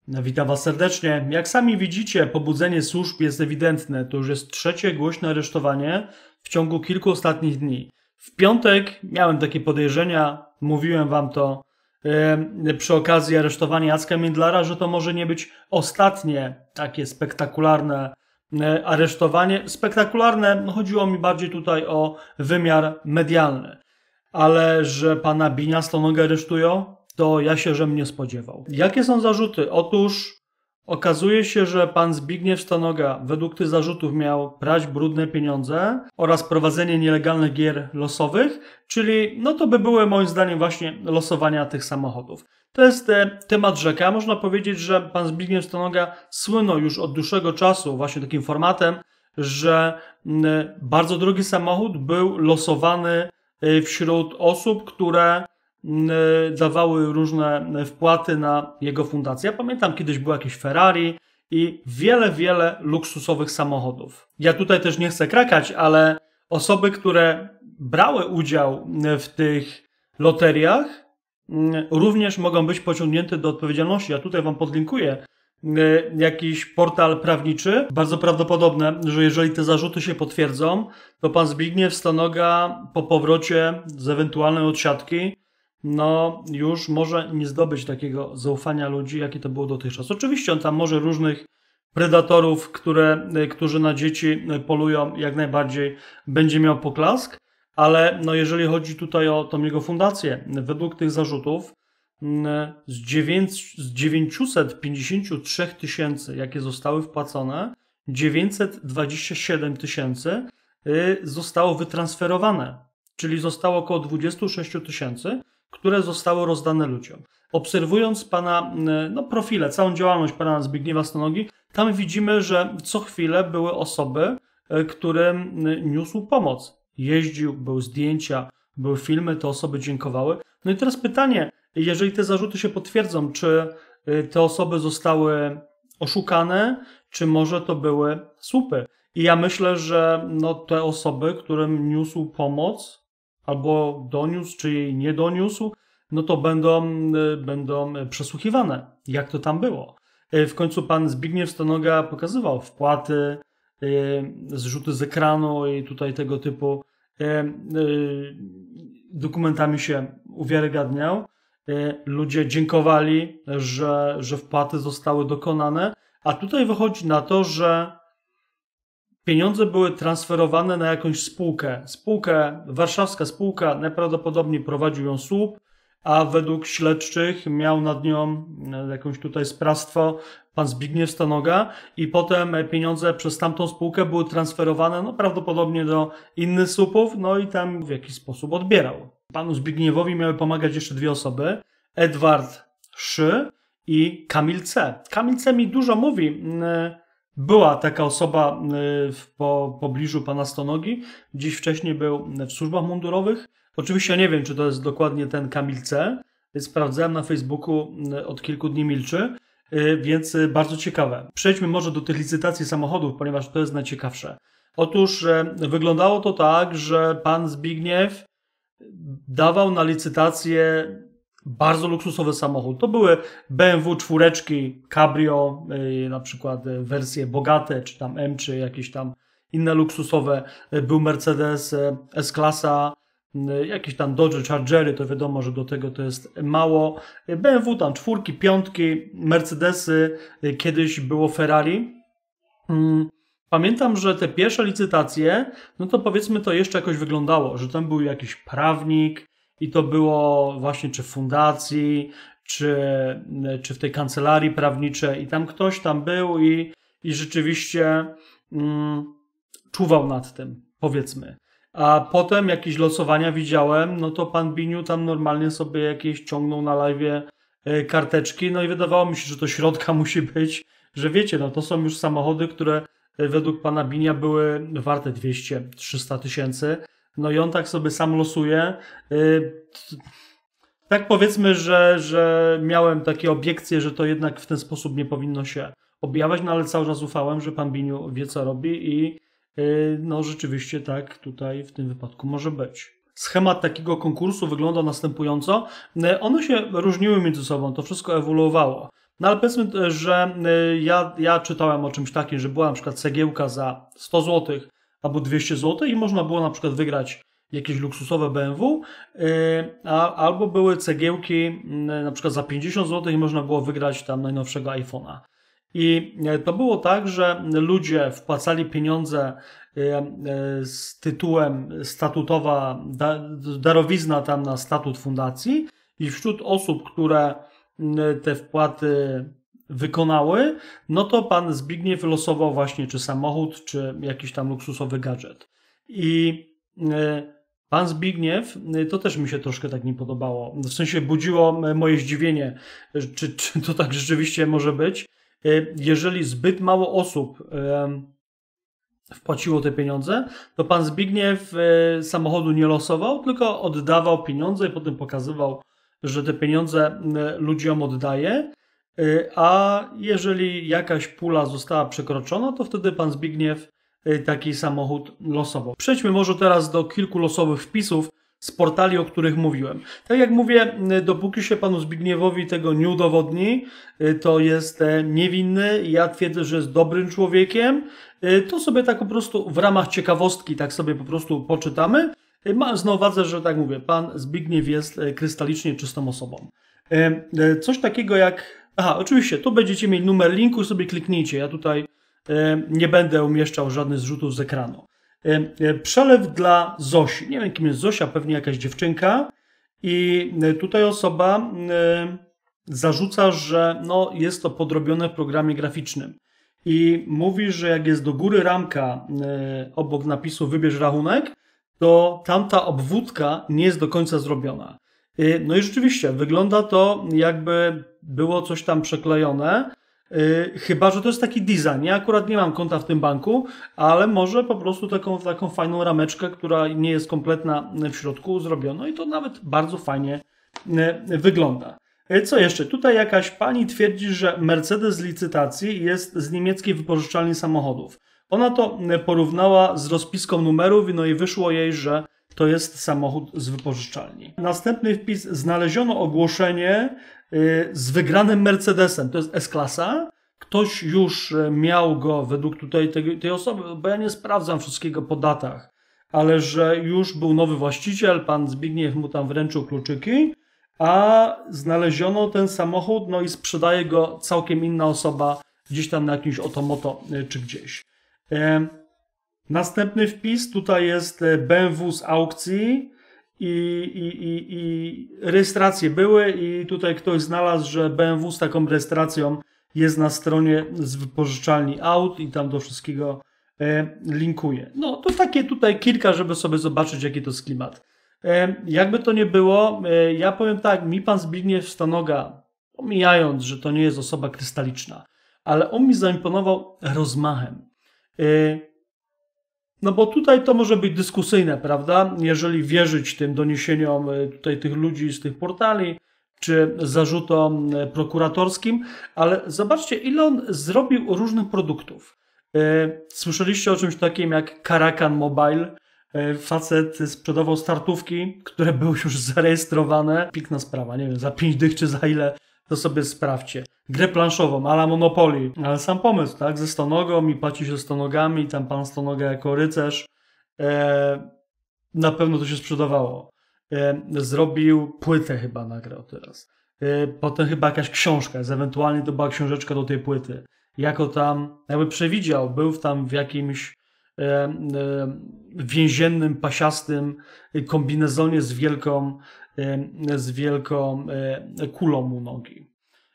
Witam Was serdecznie. Jak sami widzicie, pobudzenie służb jest ewidentne. To już jest trzecie głośne aresztowanie w ciągu kilku ostatnich dni. W piątek miałem takie podejrzenia, mówiłem Wam to przy okazji aresztowania Jacka Międlara, że to może nie być ostatnie takie spektakularne aresztowanie. Spektakularne, chodziło mi bardziej tutaj o wymiar medialny. Ale że pana Binia Stonogę aresztują, to ja się żem nie spodziewał. Jakie są zarzuty? Otóż okazuje się, że pan Zbigniew Stonoga według tych zarzutów miał prać brudne pieniądze oraz prowadzenie nielegalnych gier losowych, czyli no to by były moim zdaniem właśnie losowania tych samochodów. To jest temat rzeka. Można powiedzieć, że pan Zbigniew Stonoga słynął już od dłuższego czasu właśnie takim formatem, że bardzo drogi samochód był losowany wśród osób, które dawały różne wpłaty na jego fundację. Ja pamiętam, kiedyś było jakieś Ferrari i wiele luksusowych samochodów. Ja tutaj też nie chcę krakać, ale osoby, które brały udział w tych loteriach, również mogą być pociągnięte do odpowiedzialności. Ja tutaj Wam podlinkuję jakiś portal prawniczy. Bardzo prawdopodobne, że jeżeli te zarzuty się potwierdzą, to pan Zbigniew Stonoga po powrocie z ewentualnej odsiadki no już może nie zdobyć takiego zaufania ludzi, jakie to było dotychczas. Oczywiście on tam może różnych predatorów, którzy na dzieci polują, jak najbardziej będzie miał poklask, ale no jeżeli chodzi tutaj o tą jego fundację, według tych zarzutów z 953 tysięcy, jakie zostały wpłacone, 927 tysięcy zostało wytransferowane, czyli zostało około 26 tysięcy, które zostały rozdane ludziom. Obserwując pana profile, całą działalność pana Zbigniewa Stonogi, tam widzimy, że co chwilę były osoby, którym niósł pomoc. Jeździł, były zdjęcia, były filmy, te osoby dziękowały. No i teraz pytanie, jeżeli te zarzuty się potwierdzą, czy te osoby zostały oszukane, czy może to były słupy? I ja myślę, że no, te osoby, którym niósł pomoc, albo doniósł, czy jej nie doniósł, no to będą przesłuchiwane. Jak to tam było? W końcu pan Zbigniew Stonoga pokazywał wpłaty, zrzuty z ekranu i tutaj tego typu dokumentami się uwiarygadniał. Ludzie dziękowali, że wpłaty zostały dokonane, a tutaj wychodzi na to, że pieniądze były transferowane na jakąś spółkę, warszawska spółka, najprawdopodobniej prowadził ją słup, a według śledczych miał nad nią jakąś tutaj sprawstwo pan Zbigniew Stonoga i potem pieniądze przez tamtą spółkę były transferowane no prawdopodobnie do innych słupów, no i tam w jakiś sposób odbierał. Panu Zbigniewowi miały pomagać jeszcze dwie osoby, Edward Szy i Kamil C. Kamil C mi dużo mówi. Była taka osoba w pobliżu pana Stonogi, dziś wcześniej był w służbach mundurowych. Oczywiście nie wiem, czy to jest dokładnie ten Kamil C. Sprawdzałem na Facebooku, od kilku dni milczy, więc bardzo ciekawe. Przejdźmy może do tych licytacji samochodów, ponieważ to jest najciekawsze. Otóż wyglądało to tak, że pan Zbigniew dawał na licytację bardzo luksusowy samochód. To były BMW czwóreczki, Cabrio, na przykład wersje bogate, czy tam M, czy jakieś tam inne luksusowe. Był Mercedes S-klasa, jakieś tam Dodge Chargery, to wiadomo, że do tego to jest mało. BMW tam czwórki, piątki, Mercedesy, kiedyś było Ferrari. Pamiętam, że te pierwsze licytacje, no to powiedzmy to jeszcze jakoś wyglądało, że tam był jakiś prawnik i to było właśnie czy w fundacji, czy w tej kancelarii prawniczej i tam ktoś tam był i rzeczywiście czuwał nad tym, powiedzmy. A potem jakieś losowania widziałem, no to pan Biniu tam normalnie sobie jakieś ciągnął na live'ie karteczki, no i wydawało mi się, że to środka musi być, że wiecie, no to są już samochody, które według pana Binia były warte 200-300 tysięcy, no i on tak sobie sam losuje. Tak powiedzmy, że miałem takie obiekcje, że to jednak w ten sposób nie powinno się objawiać, no ale cały czas ufałem, że pan Biniu wie co robi i no rzeczywiście tak tutaj w tym wypadku może być. Schemat takiego konkursu wygląda następująco. One się różniły między sobą, to wszystko ewoluowało. No ale powiedzmy, że ja czytałem o czymś takim, że była na przykład cegiełka za 100 zł albo 200 zł i można było na przykład wygrać jakieś luksusowe BMW, albo były cegiełki na przykład za 50 zł i można było wygrać tam najnowszego iPhone'a. I to było tak, że ludzie wpłacali pieniądze z tytułem statutowa darowizna tam na statut fundacji i wśród osób, które te wpłaty wykonały, no to pan Zbigniew losował właśnie czy samochód, czy jakiś tam luksusowy gadżet. I pan Zbigniew, to też mi się troszkę tak nie podobało. W sensie budziło moje zdziwienie, czy to tak rzeczywiście może być. Jeżeli zbyt mało osób wpłaciło te pieniądze, to pan Zbigniew samochodu nie losował, tylko oddawał pieniądze i potem pokazywał, że te pieniądze ludziom oddaje, a jeżeli jakaś pula została przekroczona, to wtedy pan Zbigniew taki samochód losował. Przejdźmy może teraz do kilku losowych wpisów z portali, o których mówiłem. Tak jak mówię, dopóki się panu Zbigniewowi tego nie udowodni, to jest niewinny. Ja twierdzę, że jest dobrym człowiekiem. To sobie tak po prostu w ramach ciekawostki tak sobie po prostu poczytamy. Mając na uwadze, że tak mówię, pan Zbigniew jest krystalicznie czystą osobą. Coś takiego jak... Aha, oczywiście, tu będziecie mieli numer linku i sobie kliknijcie. Ja tutaj nie będę umieszczał żadnych zrzutów z ekranu. Przelew dla Zosi. Nie wiem, kim jest Zosia, pewnie jakaś dziewczynka. I tutaj osoba zarzuca, że no, jest to podrobione w programie graficznym. I mówi, że jak jest do góry ramka obok napisu wybierz rachunek, to tamta obwódka nie jest do końca zrobiona. No i rzeczywiście, wygląda to jakby było coś tam przeklejone. Chyba że to jest taki design. Ja akurat nie mam konta w tym banku, ale może po prostu taką fajną rameczkę, która nie jest kompletna w środku, zrobiono i to nawet bardzo fajnie wygląda. Co jeszcze? Tutaj jakaś pani twierdzi, że Mercedes z licytacji jest z niemieckiej wypożyczalni samochodów. Ona to porównała z rozpiską numerów, no i wyszło jej, że to jest samochód z wypożyczalni. Następny wpis. Znaleziono ogłoszenie z wygranym Mercedesem. To jest S-klasa. Ktoś już miał go według tutaj tej osoby, bo ja nie sprawdzam wszystkiego po datach, ale że już był nowy właściciel, pan Zbigniew mu tam wręczył kluczyki, a znaleziono ten samochód, no i sprzedaje go całkiem inna osoba gdzieś tam na jakimś otomoto czy gdzieś. Następny wpis, tutaj jest BMW z aukcji i rejestracje były i tutaj ktoś znalazł, że BMW z taką rejestracją jest na stronie z wypożyczalni aut i tam do wszystkiego linkuje. No to takie tutaj kilka, żeby sobie zobaczyć, jaki to jest klimat. Jakby to nie było, ja powiem tak, mi pan Zbigniew Stanoga, pomijając, że to nie jest osoba krystaliczna, ale on mi zaimponował rozmachem. No bo tutaj to może być dyskusyjne, prawda? Jeżeli wierzyć tym doniesieniom tutaj tych ludzi z tych portali, czy zarzutom prokuratorskim, ale zobaczcie, ile on zrobił różnych produktów. Słyszeliście o czymś takim jak Karakan Mobile? Facet sprzedawał startówki, które były już zarejestrowane. Piękna sprawa, nie wiem, za 5 dych czy za ile, to sobie sprawdźcie. Grę planszową, a la Monopoly. Ale sam pomysł, tak? Ze stonogą i płaci się stonogami, tam pan stonoga jako rycerz. Na pewno to się sprzedawało. Zrobił płytę chyba, nagrał teraz. Potem chyba jakaś książka, ewentualnie to była książeczka do tej płyty. Jako tam, jakby przewidział, był tam w jakimś więziennym, pasiastym kombinezonie z wielką kulą u nogi.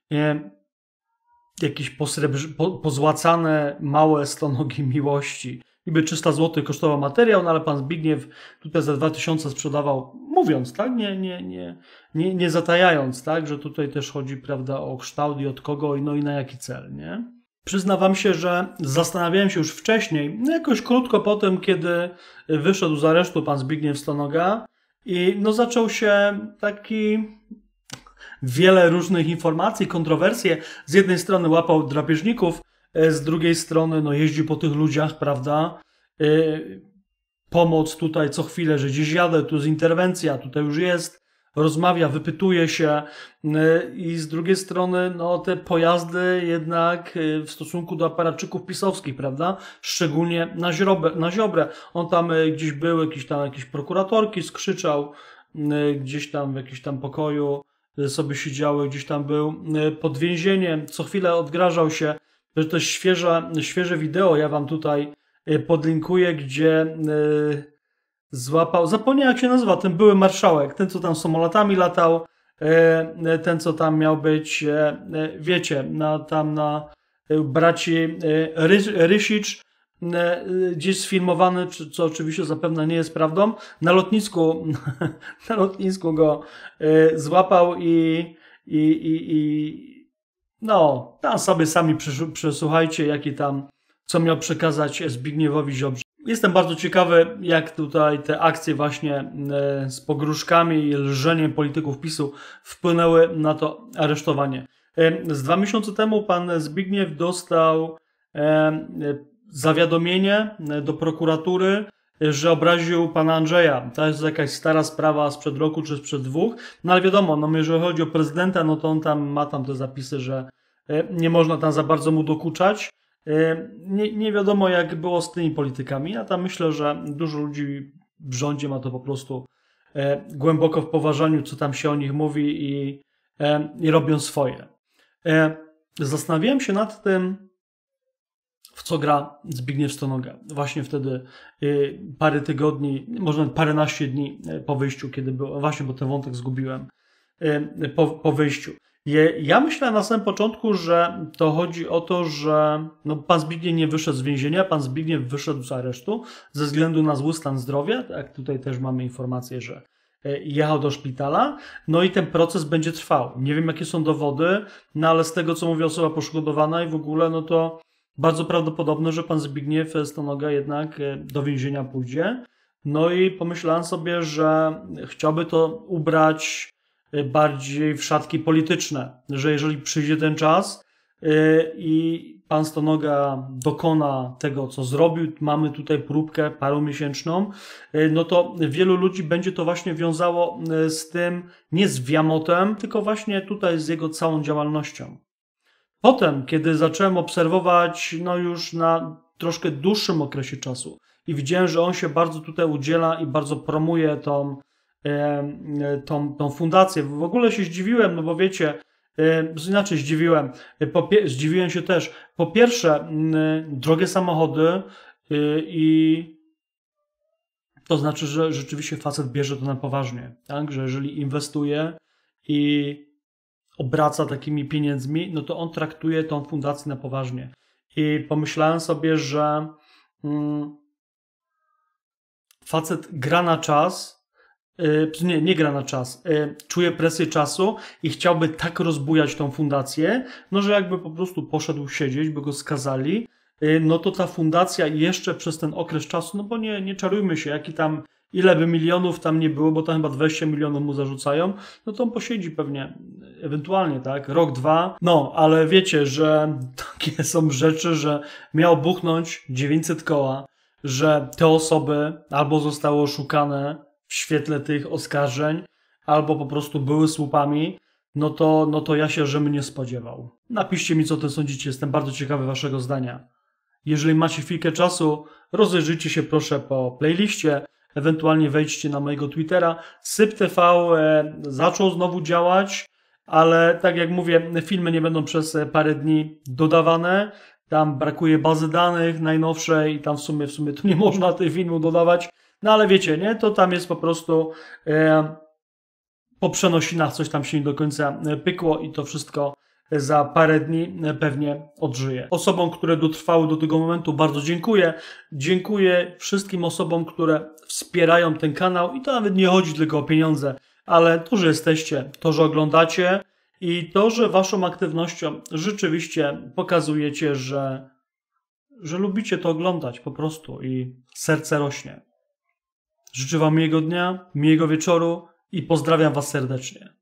Jakieś pozłacane małe stonogi miłości. Niby 300 zł kosztował materiał, no ale pan Zbigniew tutaj za 2000 sprzedawał, mówiąc, tak? Nie zatajając, tak? Że tutaj też chodzi, prawda, o kształt i od kogo, no i na jaki cel, nie? Przyznawam się, że zastanawiałem się już wcześniej, no jakoś krótko po tym, kiedy wyszedł z aresztu pan Zbigniew Stanoga i no zaczął się taki wiele różnych informacji, kontrowersje. Z jednej strony łapał drapieżników, z drugiej strony no jeździł po tych ludziach, prawda? Pomoc tutaj co chwilę, że gdzieś jadę, tu jest interwencja, tutaj już jest. rozmawia, wypytuje się i z drugiej strony no, te pojazdy jednak w stosunku do aparatczyków pisowskich, prawda? Szczególnie na Ziobrę. On tam gdzieś był, jakieś prokuratorki skrzyczał, gdzieś tam w jakimś tam pokoju sobie siedziały, gdzieś tam był pod więzieniem, co chwilę odgrażał się. To też świeże wideo, ja wam tutaj podlinkuję, gdzie złapał, zapomniałem jak się nazywa, ten były marszałek, ten co tam samolotami latał, ten co tam miał być, wiecie, tam na braci Rysicz, gdzieś sfilmowany, co oczywiście zapewne nie jest prawdą, na lotnisku go złapał i no, tam sobie sami przesłuchajcie, co miał przekazać Zbigniewowi Ziobrze. Jestem bardzo ciekawy, jak tutaj te akcje właśnie z pogróżkami i lżeniem polityków PiS-u wpłynęły na to aresztowanie. Z 2 miesiące temu pan Zbigniew dostał zawiadomienie do prokuratury, że obraził pana Andrzeja. To jest jakaś stara sprawa sprzed roku czy sprzed 2. No ale wiadomo, no jeżeli chodzi o prezydenta, no to on tam ma te zapisy, że nie można tam za bardzo mu dokuczać. Nie wiadomo jak było z tymi politykami. Ja tam myślę, że dużo ludzi w rządzie ma to po prostu głęboko w poważaniu, co tam się o nich mówi i robią swoje. Zastanawiałem się nad tym, w co gra Zbigniew Stonoga. Właśnie wtedy parę tygodni, może nawet paręnaście dni po wyjściu, kiedy było, właśnie, bo ten wątek zgubiłem, po wyjściu. Ja myślałem na samym początku, że to chodzi o to, że no, pan Zbigniew nie wyszedł z więzienia, pan Zbigniew wyszedł z aresztu ze względu na zły stan zdrowia. Tak, tutaj też mamy informację, że jechał do szpitala, no i ten proces będzie trwał. Nie wiem, jakie są dowody, no ale z tego, co mówi osoba poszkodowana i w ogóle, no to bardzo prawdopodobne, że pan Zbigniew Stonoga jednak do więzienia pójdzie. No i pomyślałem sobie, że chciałby to ubrać bardziej w szatki polityczne, że jeżeli przyjdzie ten czas i pan Stonoga dokona tego, co zrobił, mamy tutaj próbkę parumiesięczną, no to wielu ludzi będzie to właśnie wiązało z tym, nie z Wiamotem, tylko właśnie tutaj z jego całą działalnością. Potem, kiedy zacząłem obserwować, no już na troszkę dłuższym okresie czasu i widziałem, że on się bardzo tutaj udziela i bardzo promuje tą fundację. W ogóle się zdziwiłem, no bo wiecie, inaczej zdziwiłem się też. Po pierwsze, drogie samochody i to znaczy, że rzeczywiście facet bierze to na poważnie, tak? Że jeżeli inwestuje i obraca takimi pieniędzmi, no to on traktuje tą fundację na poważnie. I pomyślałem sobie, że facet gra na czas, nie gra na czas, czuje presję czasu i chciałby tak rozbujać tą fundację, no że jakby po prostu poszedł siedzieć, by go skazali, no to ta fundacja jeszcze przez ten okres czasu, no bo nie czarujmy się, ile by milionów tam nie było, bo tam chyba 20 milionów mu zarzucają, no to on posiedzi pewnie, ewentualnie, tak, rok, 2, no, ale wiecie, że takie są rzeczy, że miał buchnąć 900 koła, że te osoby albo zostały oszukane w świetle tych oskarżeń, albo po prostu były słupami, no to ja się, żebym nie spodziewał. Napiszcie mi, co o tym sądzicie, jestem bardzo ciekawy waszego zdania. Jeżeli macie chwilkę czasu, rozejrzyjcie się proszę po playliście, ewentualnie wejdźcie na mojego Twittera. SypTV zaczął znowu działać, ale tak jak mówię, filmy nie będą przez parę dni dodawane. Tam brakuje bazy danych najnowszej i tam w sumie tu nie można tych filmów dodawać. No ale wiecie, nie? To tam jest po prostu po przenosinach coś tam się nie do końca pykło i to wszystko za parę dni pewnie odżyje. Osobom, które dotrwały do tego momentu, bardzo dziękuję. Dziękuję wszystkim osobom, które wspierają ten kanał i to nawet nie chodzi tylko o pieniądze, ale to, że jesteście, to, że oglądacie i to, że waszą aktywnością rzeczywiście pokazujecie, że lubicie to oglądać po prostu i serce rośnie. Życzę wam miłego dnia, miłego wieczoru i pozdrawiam was serdecznie.